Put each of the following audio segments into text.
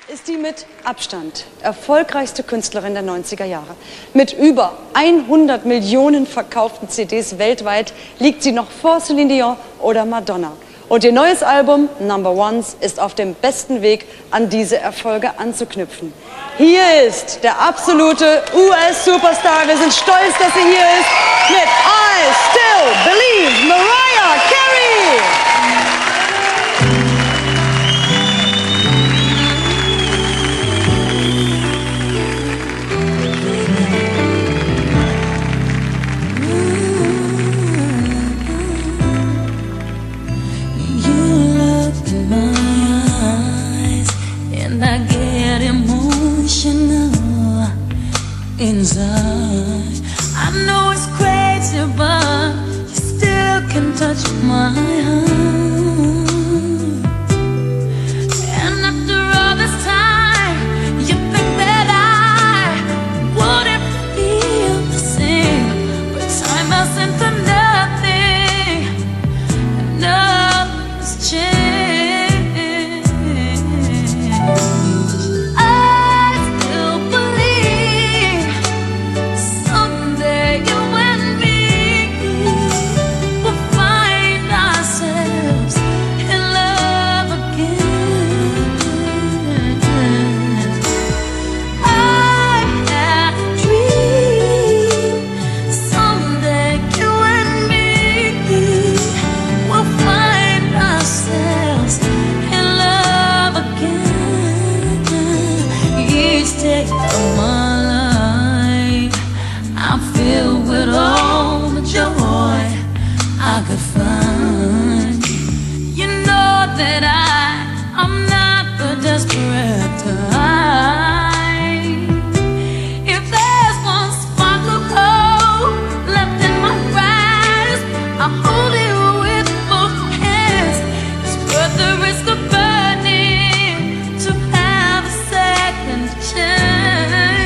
ist die mit Abstand erfolgreichste Künstlerin der 90er Jahre. Mit über 100 Millionen verkauften CDs weltweit liegt sie noch vor Celine Dion oder Madonna. Und ihr neues Album, Number Ones, ist auf dem besten Weg, an diese Erfolge anzuknüpfen. Hier ist der absolute US-Superstar. Wir sind stolz, dass sie hier ist mit I Still Believe, Mariah Carey. Inside, I know it's crazy, but you still can touch my heart. And after all this time, you think that I wouldn't feel the same, but time has into nothing, and nothing's changed. I could find. You know that I'm not the desperate type. If there's one spark of hope left in my grasp, I hold it with both hands. It's worth the risk of burning to have a second chance.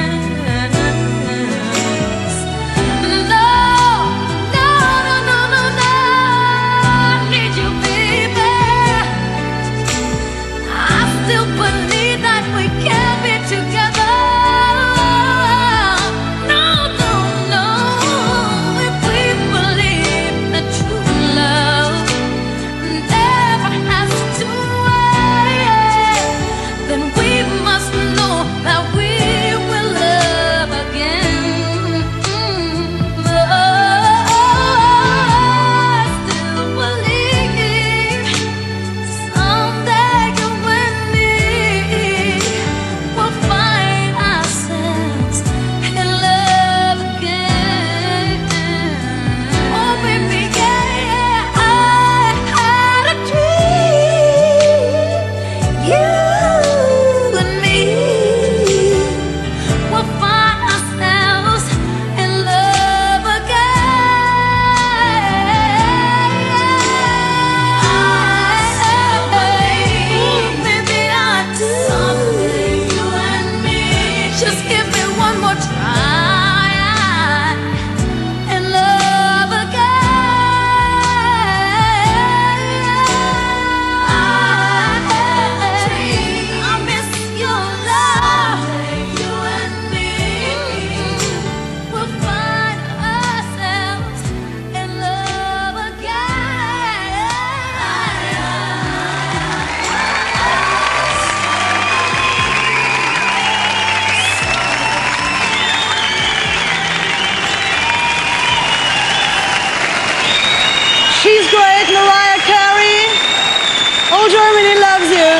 She's great, Mariah Carey. All Germany loves you.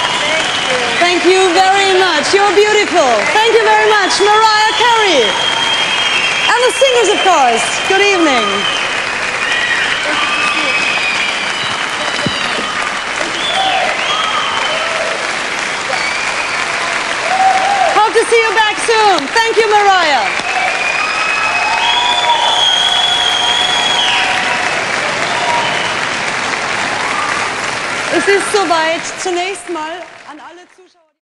Thank you very much. You're beautiful. Thank you very much, Mariah Carey. And the singers, of course. Good evening. Hope to see you back soon. Thank you, Mariah. Es ist soweit. Zunächst mal